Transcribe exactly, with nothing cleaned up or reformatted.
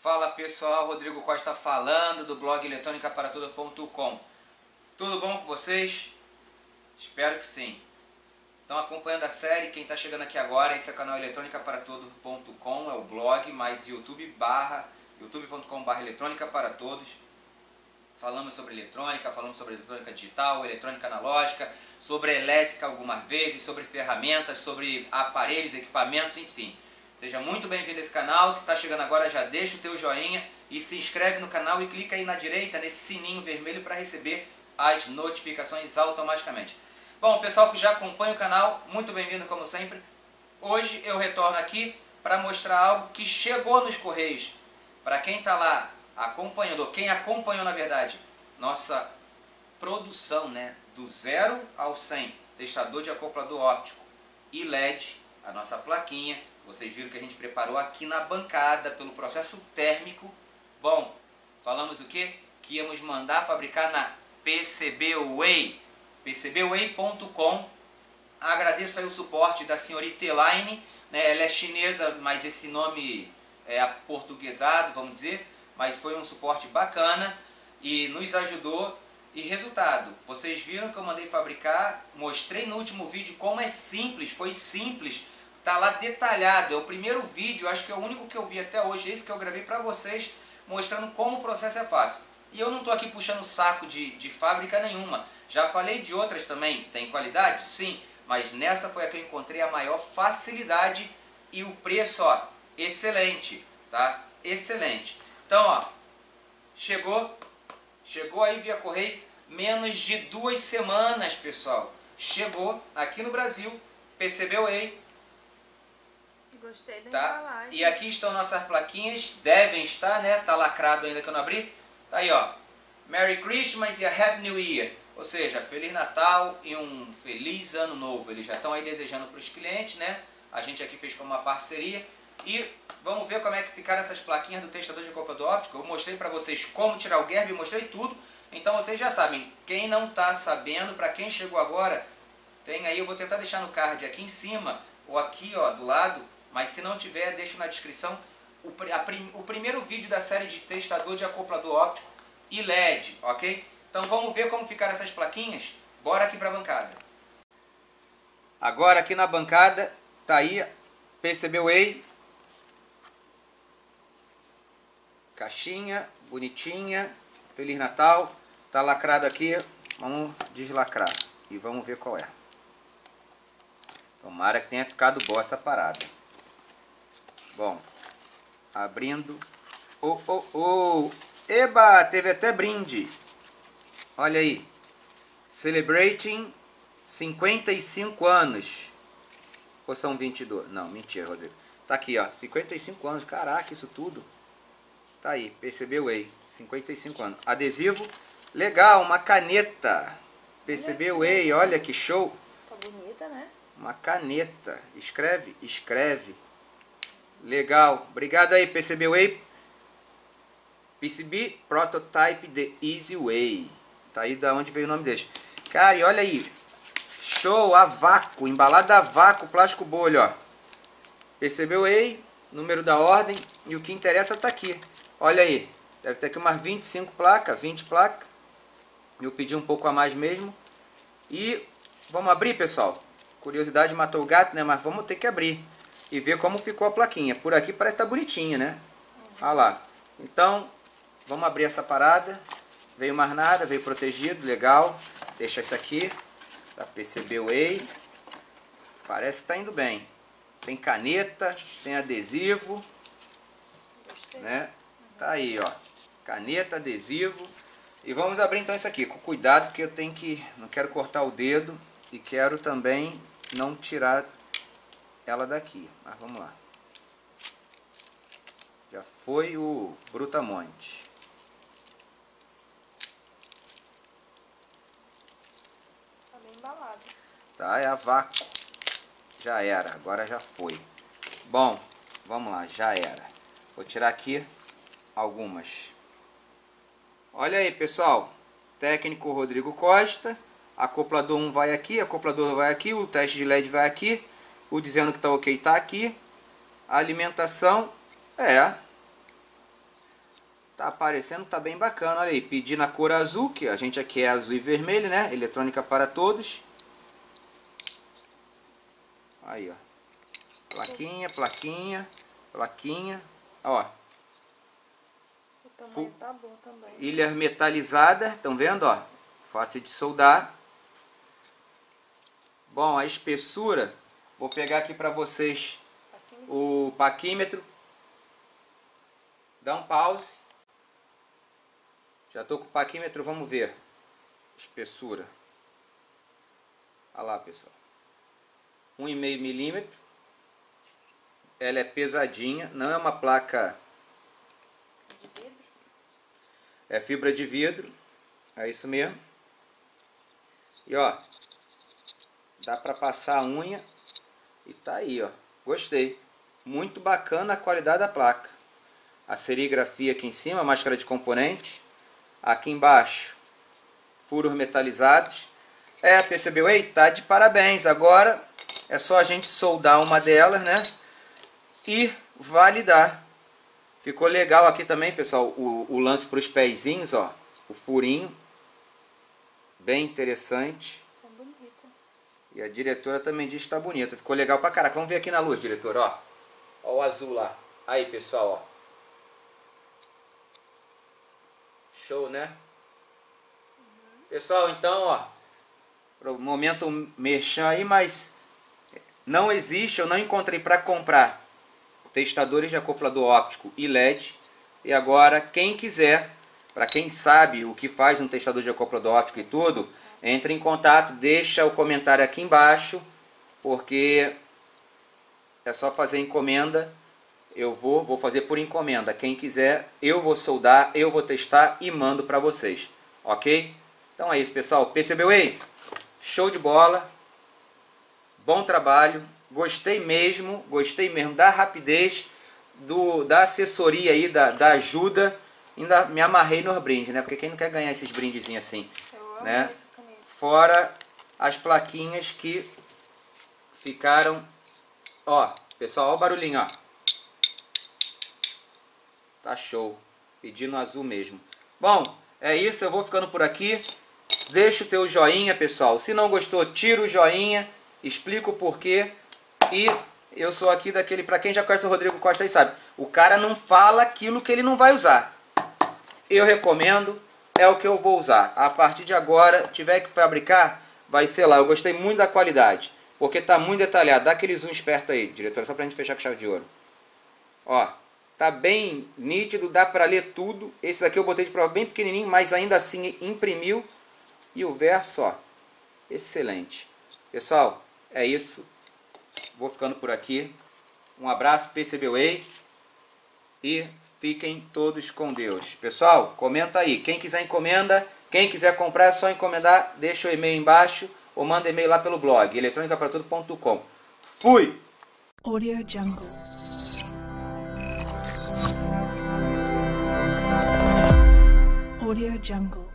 Fala pessoal, Rodrigo Costa falando do blog eletrônica para tudo ponto com. Tudo bom com vocês? Espero que sim. Estão acompanhando a série, quem está chegando aqui agora, esse é o canal eletrônica para tudo ponto com, é o blog, mais YouTube barra, youtube ponto com barra eletrônica para todos. Falamos sobre eletrônica, falamos sobre eletrônica digital, eletrônica analógica, sobre elétrica algumas vezes, sobre ferramentas, sobre aparelhos, equipamentos, enfim. Seja muito bem-vindo a esse canal. Se está chegando agora, já deixa o teu joinha e se inscreve no canal e clica aí na direita nesse sininho vermelho para receber as notificações automaticamente. Bom, pessoal que já acompanha o canal, muito bem-vindo como sempre. Hoje eu retorno aqui para mostrar algo que chegou nos Correios. Para quem está lá acompanhando, quem acompanhou na verdade, nossa produção, né, do zero ao cem, testador de acoplador óptico e L E D, a nossa plaquinha. Vocês viram que a gente preparou aqui na bancada pelo processo térmico. Bom, falamos o que? Que íamos mandar fabricar na PCBWay, P C B Way ponto com. Agradeço aí o suporte da senhorita Elaine, né? Ela é chinesa, mas esse nome é aportuguesado, vamos dizer. Mas foi um suporte bacana e nos ajudou. E resultado, vocês viram que eu mandei fabricar, mostrei no último vídeo como é simples, foi simples. Tá lá detalhado, é o primeiro vídeo, acho que é o único que eu vi até hoje, esse que eu gravei para vocês, mostrando como o processo é fácil. E eu não estou aqui puxando saco de, de fábrica nenhuma, já falei de outras também, tem qualidade? Sim, mas nessa foi a que eu encontrei a maior facilidade e o preço, ó, excelente, tá? Excelente. Então, ó, chegou, chegou aí via correio, menos de duas semanas, pessoal. Chegou aqui no Brasil, PCBWay. Gostei da Tá? embalagem. E aqui estão nossas plaquinhas, devem estar, né? Tá lacrado ainda que eu não abri. Tá aí, ó. Merry Christmas e a Happy New Year. Ou seja, Feliz Natal e um Feliz Ano Novo. Eles já estão aí desejando para os clientes, né? A gente aqui fez como uma parceria. E vamos ver como é que ficaram essas plaquinhas do testador de acoplador óptico. Eu mostrei para vocês como tirar o Gerb, mostrei tudo. Então vocês já sabem. Quem não está sabendo, para quem chegou agora, tem aí, eu vou tentar deixar no card aqui em cima ou aqui, ó, do lado. Mas se não tiver, deixo na descrição o, a prim, o primeiro vídeo da série de testador de acoplador óptico e L E D, ok? Então vamos ver como ficaram essas plaquinhas? Bora aqui para a bancada. Agora aqui na bancada, tá aí PCBWay. Caixinha, bonitinha, Feliz Natal. Tá lacrado aqui, vamos deslacrar e vamos ver qual é. Tomara que tenha ficado boa essa parada. Bom, abrindo. Oh, oh, oh! Eba! Teve até brinde. Olha aí. Celebrating cinquenta e cinco anos. Ou são vinte e dois? Não, mentira, Rodrigo. Tá aqui, ó. cinquenta e cinco anos. Caraca, isso tudo. Tá aí. PCBWay. cinquenta e cinco anos. Adesivo. Legal, uma caneta. PCBWay. Olha que show. Tá bonita, né? Uma caneta. Escreve? Escreve. Legal. Obrigado aí, PCBWay. P C B Prototype The Easy Way. Tá aí da onde veio o nome deles. Cara, e olha aí. Show, a vácuo. Embalada a vácuo, plástico bolha, ó. PCBWay, número da ordem. E o que interessa tá aqui. Olha aí. Deve ter aqui umas vinte e cinco placas, vinte placas. Eu pedi um pouco a mais mesmo. E vamos abrir, pessoal. Curiosidade matou o gato, né? Mas vamos ter que abrir e ver como ficou a plaquinha. Por aqui parece que tá bonitinha, né? Olha lá. Então, vamos abrir essa parada. Veio mais nada, veio protegido, legal. Deixa isso aqui, da PCBWay. Parece que tá indo bem. Tem caneta, tem adesivo. Gostei. Né? Tá aí, ó. Caneta, adesivo. E vamos abrir então isso aqui, com cuidado, porque eu tenho que... Não quero cortar o dedo e quero também não tirar ela daqui, mas vamos lá. Já foi o brutamonte. Tá bem embalado. Tá, é a vácuo. Já era, agora já foi. Bom, vamos lá, já era. Vou tirar aqui algumas. Olha aí, pessoal. Técnico Rodrigo Costa. Acoplador um vai aqui, acoplador vai aqui, o teste de L E D vai aqui. O dizendo que está ok está aqui. A alimentação é tá aparecendo, tá bem bacana. Olha aí, pedi na cor azul, que a gente aqui é azul e vermelho, né? Eletrônica para todos. Aí, ó. Plaquinha, plaquinha, plaquinha. Ó. O tamanho tá bom também. Ilha metalizada, estão vendo, ó? Fácil de soldar. Bom, a espessura, vou pegar aqui para vocês o paquímetro. Dá um pause. Já tô com o paquímetro, vamos ver. Espessura. Olha lá, pessoal. um e meio milímetro. Ela é pesadinha, não é uma placa De vidro? É fibra de vidro. É isso mesmo. E ó, dá pra passar a unha. E tá aí, ó. Gostei. Muito bacana a qualidade da placa. A serigrafia aqui em cima, máscara de componente. Aqui embaixo, furos metalizados. É, percebeu aí? Tá de parabéns. Agora é só a gente soldar uma delas, né? E validar. Ficou legal aqui também, pessoal, o, o lance para os pezinhos, ó. O furinho. Bem interessante. Tá bonito. E a diretora também diz que tá bonito. Ficou legal pra caraca. Vamos ver aqui na luz, diretora, ó. Ó o azul lá. Aí, pessoal, ó. Show, né? Uhum. Pessoal, então, ó. Pro momento merchan aí, mas não existe, eu não encontrei para comprar testadores de acoplador óptico e L E D. E agora, quem quiser, para quem sabe o que faz um testador de acoplador óptico e tudo, entre em contato, deixa o comentário aqui embaixo, porque é só fazer encomenda. Eu vou, vou fazer por encomenda. Quem quiser, eu vou soldar, eu vou testar e mando para vocês. Ok? Então é isso, pessoal. Percebeu aí? Show de bola. Bom trabalho. Gostei mesmo, gostei mesmo da rapidez, do, da assessoria aí, da, da ajuda. Ainda me amarrei nos brindes, né? Porque quem não quer ganhar esses brindezinhos assim? Eu amo né? essa caneta. Fora as plaquinhas que ficaram... Ó, pessoal, ó o barulhinho, ó. Tá show. Pedindo azul mesmo. Bom, é isso. Eu vou ficando por aqui. Deixa o teu joinha, pessoal. Se não gostou, tira o joinha. Explica o porquê. E eu sou aqui daquele... Pra quem já conhece o Rodrigo Costa aí sabe. O cara não fala aquilo que ele não vai usar. Eu recomendo. É o que eu vou usar. A partir de agora, tiver que fabricar, vai ser lá. Eu gostei muito da qualidade. Porque tá muito detalhado. Dá aquele zoom esperto aí, diretor. Só pra gente fechar com chave de ouro. Ó. Tá bem nítido, dá para ler tudo. Esse daqui eu botei de prova bem pequenininho, mas ainda assim imprimiu. E o verso, ó, excelente. Pessoal, é isso. Vou ficando por aqui. Um abraço, percebeu aí? E fiquem todos com Deus. Pessoal, comenta aí. Quem quiser encomenda, quem quiser comprar é só encomendar. Deixa o e-mail embaixo ou manda e-mail lá pelo blog eletrônica para tudo ponto com. Fui! Audio Jungle. Audio Jungle.